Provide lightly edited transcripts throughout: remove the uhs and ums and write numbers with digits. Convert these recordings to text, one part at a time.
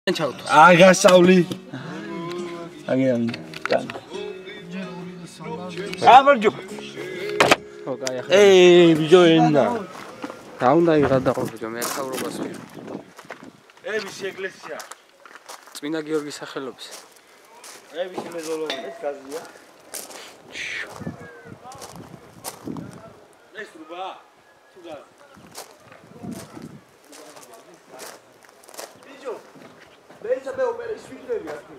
აგასავლი აგეან აბარჯო ბიჯოენა დაუნდა იღადაყო ბიჯო მე ხავრობას ვიღო ვიცი ეკლესია წმინდა გიორგის სახელობის ვიცი მეზოლოვი ეს გაზია ეს რუბა თუ გაზ ბიჯო მეცა მე ოპერა ისვიდები აქ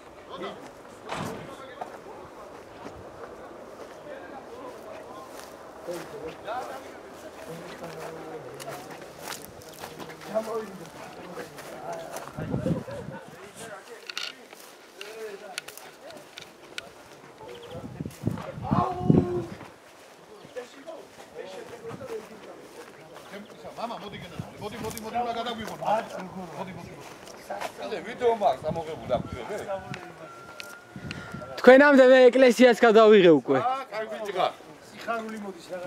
Mama, modi უნდა გადაგვიღო. მოდი. ეს ვიდეო მაქვს ამოღებული აფრთხილებ. თქვენამდე მე ეკლესიას გადავიღე უკვე. კაი ვიჭრა. სიხარული მოდის რა.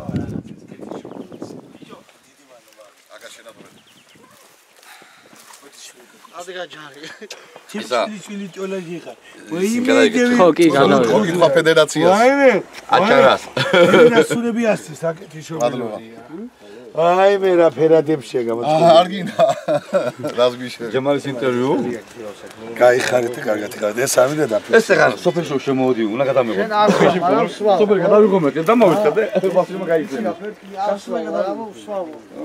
ჩილი ტოლაჟი ხარ. ხო კი გადავიღე. ხოქიტყვა ფედერაციას. ვაიმე. აჩარას. ნასუნები ასწის საკეთი შობილია. აი მე რა ფერადებს შეგამოწმე. არ გინდა. რას გიშე. ჯემალის ინტერვიუ. გაიხარეთ და კარგად ხარეთ. ეს სამი და დაფიქრე. ეს ახლა სოფელში შემოვედი, უნდა გადამეღო. შენ არ ვსვა. სოფელი გადავიღო მე, დამოვიწყე და ბავშვმა გაიწენა. არ ვსვა გადავსვა.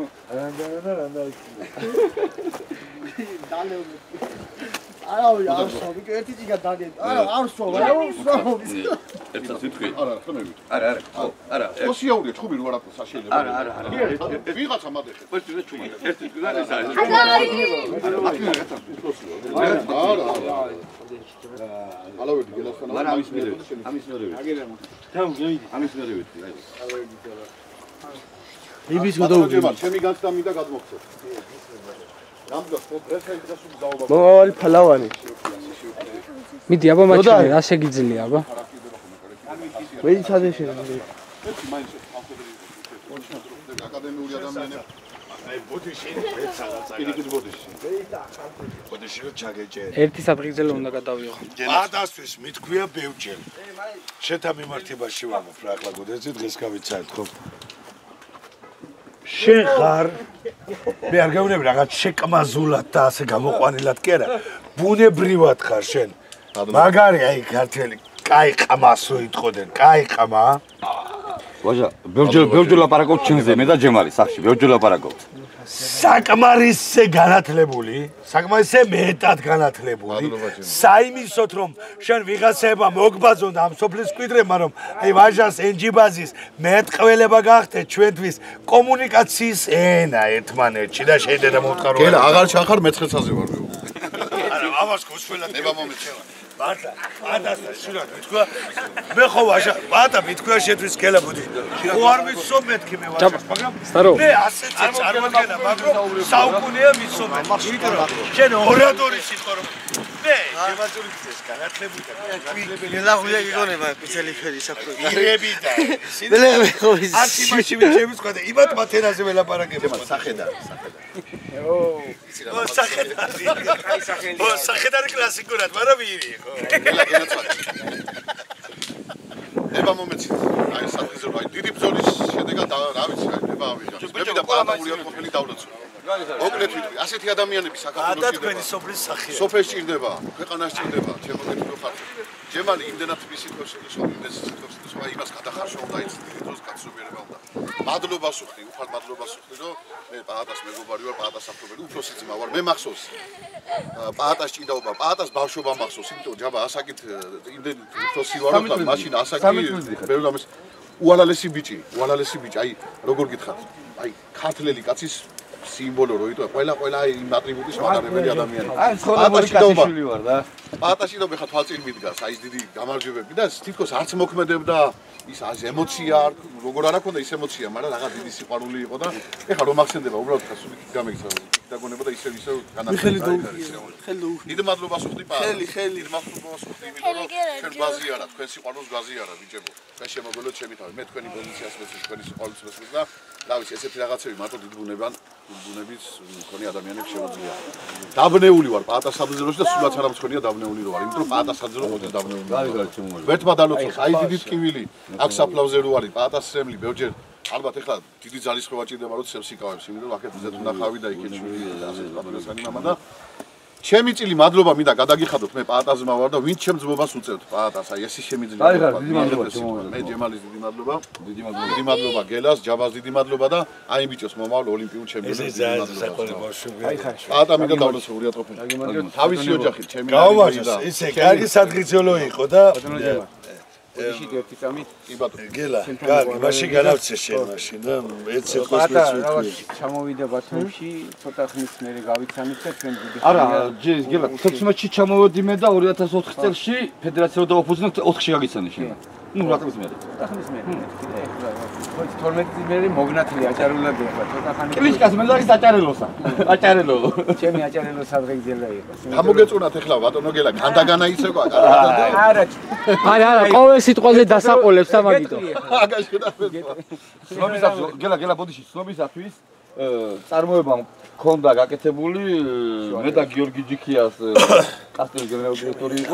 არავი არ ვსვა, ერთი წიგა დაგეთ. არ ვსვა, ერთად ვიტყვი. არა, ხმები. არა. არა. ოსიაურია ჩხუბი რო არაფერს შეიძლება. არა. ვიღაცა მადეხე. ერთი და ჩუმად. ერთი და ეს არის. არა. ალავედი გელასთან. არა, ამის მერე. აგერემო. ამის მერე ვიტყვი, აი. იბის გადავუძე. ჩემი განცდა მინდა გადმოგცე. რამდენ პრესაით გასულ დაობა. მოალი ფალავანი. მიდი აბა მაჩვენე რა შეგიძლია აბა. ვედი ჩადეშენ. ერთი მაინც აკადემიური ადამიანები. აი ბოდიში ეცაღაცა. პირიქით ბოდიში. ბოდიში რო ჩაგეჭე. ერთი საფრთხილზე უნდა გადავიღო. ადასთვის მithქვია ბევრჯერ. შეთა მიმართებაში ვამოფრ ახლა გოდეცი დღეს გავიცანთ ხო? შენ ხარ მე არ გავუნები რაღაც შეკმაზულად და ასე გამოყვანილად კი არა ბუნებრივად ხარ შენ მაგარი აი ქართველი კაი ყმასო იტყოდნენ კაი ყმა ვაჟა ბევრჯერ ლაპარაკობ ჩინზე მე და ჯემალი სახში ბევრჯერ ლაპარაკობ საკმარისზე განათლებული საკმარისზე მეტად განათლებული საიმისოთ რომ შენ ვიღაცება მოგბაძონ ამ სოფლის მკვიდრებმა რომ აი ვაჟას ენჯიბაზის მეტყველება გახდეთ ჩვენთვის კომუნიკაციის ენა ერთმანეთში და შეიძლება მომთხარო გელა აღარ ჩახარ მეცხრეცაზე ვარ მე არა ამას გოსველად ნება მომეცევა ბატა ადასა შურა მithქვა მე ხო ვაჟა ბატა მithქვა შეთვის გელაბუდი ხო არ ვიცო მეთქი მე ვაჟას მაგრამ მე ასეც წარმოგენა მაგრამ საუკუნეა ვიცო მე იმიტომ რომ შენ ორადორი სიტყვა რომ მე შემაძული წეს განათლებული და განათლებელი ლაღუია გიგონება პიცელი ფერი საფრთხე ირები და მე ხო ის აცი მაშინ ჩემს თქვა და იმათ მათენაზე ველაპარაკებ სახედა სახედარი სახედარი კლასიკურად მაგრამ ირი ხო ნება მომეცით აი საფრთხეზე აი დიდი ბრძოლის შედეგად რა ვიცი აი ნება ავიღა მე და პარლამენტური ყოფილი დავლოცო მოკლედ ვიტყვი ასეთი ადამიანები საქართველოში და თქვენი სოფლის სახეა სოფელს ჭირდება ქვეყანას ჭირდება ჩემოგეთ რო ხარ ჯემალი იმდენად ფიზიკოს სოფლის სოფლის აი იმას გადახარშვა უნდა იცით დროს გაცნობიერება უნდა მადლობას ვუხდი უხარ მადლობას ვუხდი რომ მე პაატას მეგობარი ვარ პაატას საფრთხელი უფროსი ძმა ვარ მე მახსოვს პაატას ჭიდაობა პაატას ბავშვობა მახსოვს იმიტომ ჯაბა ასაკით იმდენ უფროსი ვარ რომ მაშინ ასაკი ბევრი ამის უალალესი ბიჭი აი როგორ გითხართ აი ქართლელი კაცის სიმბოლო რო იტყვი ყველა იმ ატრიბუტის მაგარებელი ადამიანი აი ცხოვრებული კაცი ვარ და პაატაში რომ ხა თვალწინ მიდგას აი ეს დიდი გამარჯვებები და თითქოს არც მოქმედებდა ის ემოცია არ როგორ არ აქვს და ის ემოცია მაგრამ რაღაც დიდი სიყვარული იყო და ეხლა რომ ახსენდება უბრალოდ ხა სულ გამიგცა დაგონება და ისევ განაცხადება დიდი მადლობას ვუხდი პაატას ხელი მადლობას ვუხდი იმიტომ რომ ჩვენ ბაზიარა თქვენ სიყვარულს ბაზიარა ბიჭებო ჩვენ შემოგველოთ ჩემი თავი მე თქვენი პოზიციას ვეცი თქვენი სიყვარულს ვეცი და რა ვიცი ესეთი რაღაცები მარტო დიდ ბუნებან ბუნების მქონე ადამიანებს შეუძლია. დაბნეული ვარ პაატას საძილოში და სულაც არ მქონია დაბნეული ვარ, იმიტომ რომ პაატას საძილო ხოთი დაბნეული. ვერთმა დალოცოს, აი დიდი ტკივილი, აქ საფლავზე რო არის პაატას სრემლი, ბევრჯერ ალბათ ეხლა დიდი ძალისხმევა ჭირდება რომ ცებს იკავებს, იმიტომ რომ აქეთ ზეთ უნდა ხავი და იქეთ შვილი და ასე პატრონესანი მამა და ჩემი წილი მადლობა მინდა გადაგიხადოთ მე პაატაზმა ვარ და ვინც ჩემ ძმობას უწევთ პაატას აი ეს შემიძლია დიდი მადლობა მე ჯემალის დიდი მადლობა დიდი მადლობა გელას ჯაბას დიდი მადლობა და აი ბიჭოს მომავალ ოლიმპიურ ჩემპიონს დიდი მადლობა პაატა მინდა დავლოცო ურიად ყოფილი თავისი ოჯახით ჩემი გაუმარჯოს ისე კარგი სადღიცოლო იყო და ოდიში ერთი წამით კი ბატონო გელა კარგი მაშინ განავცე შენ მაშინ და ეცე խոս მეცუთ ჩამოვიდა ბათუმში ცოტა ხნის მერე გავიცანით და ჩვენ დიდი არა გელა 16-ში ჩამოვედი მე და 2004 წელს ფედერაციო და ოფუძნად 4-ში გაგიცანი შენ ნუ რა თქმა უნდა ცოტა ხნის მერე ხო 12 წლის მერე მოგნათილი აჭარულები ახლა ცოტა ხანი კლიშკას მე არის აჭარელოსა აჭარელო ჩემი აჭარელო სადღეგძელა იყო გამოგეწუნათ ეხლა ბატონო გელა განდაგანა იცევა არა ყოველ სიტყვაზე დასაყოლებს და მაგიტო აგაში და ცნობისათვის გელა ბოდიში ცნობისათვის წარმოება მქონდა გაკეთებული მე და გიორგი ჯიქიას კასტელის გენერალური დირექტორი იყო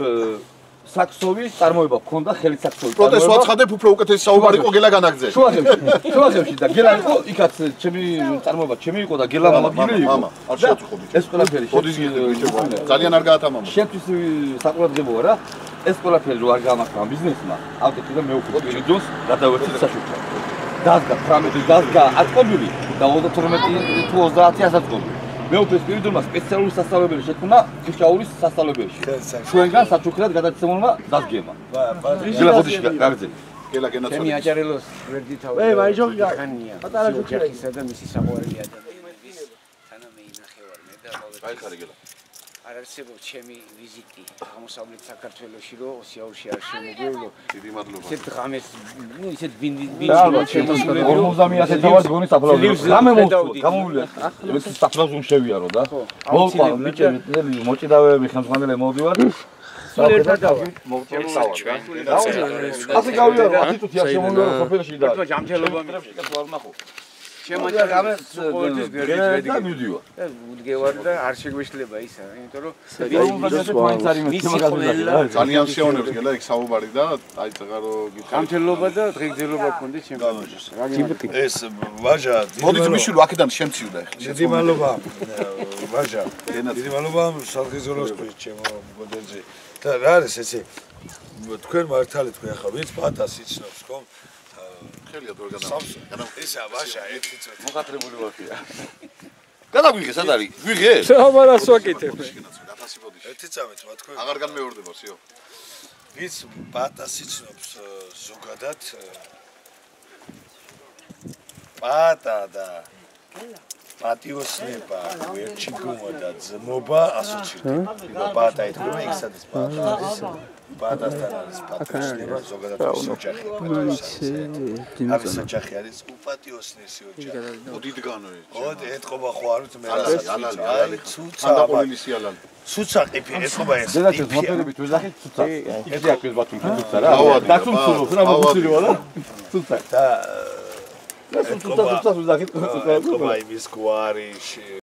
საქსოვის წარმოება მქონდა ხელით საქსოვის პროტესტს ვაცხადებ უფრო უკეთესი საუბარი იყო გელა განაგძე შუახევში და გელა იყო იქაც ჩემი წარმოება ჩემი იყო და გელა მაგილი იყო მამა არ შეაწუხობდი ეს ყველაფერი ბოდის ძალიან არ გაათამამა შენთვის საყურადღებოა რა ეს ყველაფერი რო არ გამართლა ბიზნესმა ავტეტი და მე უკვე ბიძონს გადავერთი საშუქა დაზგა 18 დაზგა ატყობილი და 32 თუ 30 ასაწყობილი მე უკვე სპირიდულმა სპეციალური სასწავლებელი შექმნა ფიშაურის სასწავლებელში ჩვენგან საჩუქრად გადაცემულმა დაზგემა გელა ბოდიში გაგძე გელა გენაცვალე ჩემი აჭარელოს ვერდი თავი ე მაიჯოხი ხანია პატარა ჯოქი და მისი საყვარელი ადამიანების თანამე ინახევარ მე და აი ხარი გელა არ არსებობს ჩემი ვიზიტი აღმოსავლეთ საქართველოში რომ ოსიაურში არ შემოგვევლო დიდი მადლობა ისეთ ღამეს ნუ ისეთ ბინდი 50-100 თავად გონის აფლავზე რამე მოუწვა გამოვიდა ეს საფლავზე შევიარო და მოუყვა ბიჭები მოჭიდავეები ხელმძღვანელები მოვდივარ სულ ერთად დავარ ასე გავიარო 10 წუთი არ შემოვიარო სოფელში და ჯამჯელობა არ ნახო შემოჭრამეს ყოველთვის გერდი და მივდივარ უდგევარ და არ შეგვეშლება ისა იმიტომ რომ ძალიან შეონებს გელა იქ საუბარი და აი წაღარო გამჯელობა და დღეგძელობა გქონდეთ ჩემს ეს ვაჟა მოდი ძმისშვილო აქედან შემციუდა ეხლა დიდი მადლობა ვაჟა დიდი მადლობა სადღიზოლოს ჩემო მოდელზე და რა არის ესე თქვენ მართალით თქვენ ახლა ვინც პატას იცნობს ხო ხელია დრო ისა ვაჟა ერთი წუთი მოხატრებული ვარქია გადაგვიღე სად არის ვიღე საუბარას ვაკეთებ ერთი წამით რა თქვენ აღარ განმეორდება სიო ვინც პატას იცნობს ზოგადად პატა და პატიოსნება ვერჩიგომა და ძმობა ასოცირდება პატა ეთქვა იქ სადაც პატა არის პატასთან არის პატიოსნება ზოგადად ოჯახი არის ოჯახი არის უპატიოსნესი ოჯახი ოდიდგანო ოდ ეთყობა ხო არ ვიცი მე ალალი ცუცა ანდაყოლილი სიალალი ცუცა ყიფი ეთყობა ეს ზედაჩეს მოპერებით ვეძახით ცუცა ესე აქვს ბათუმში ცუცა რა დაცუცულობს რა მოგუცილიო რა ცუცა და ცუცა ვეძახით ცუცა ეთყობა იმის გვარი